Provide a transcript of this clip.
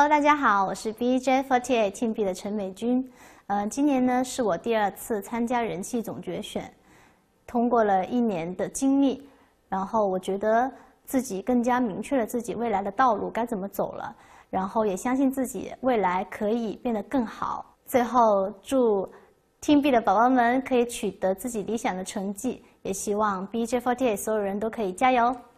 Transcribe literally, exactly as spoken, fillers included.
大家好，我是 B J 四十八 Team B 的陈美君。呃，今年呢是我第二次参加人气总决选，通过了一年的经历，然后我觉得自己更加明确了自己未来的道路该怎么走了，然后也相信自己未来可以变得更好。最后祝 Team B 的宝宝们可以取得自己理想的成绩，也希望 B J 四十八 所有人都可以加油。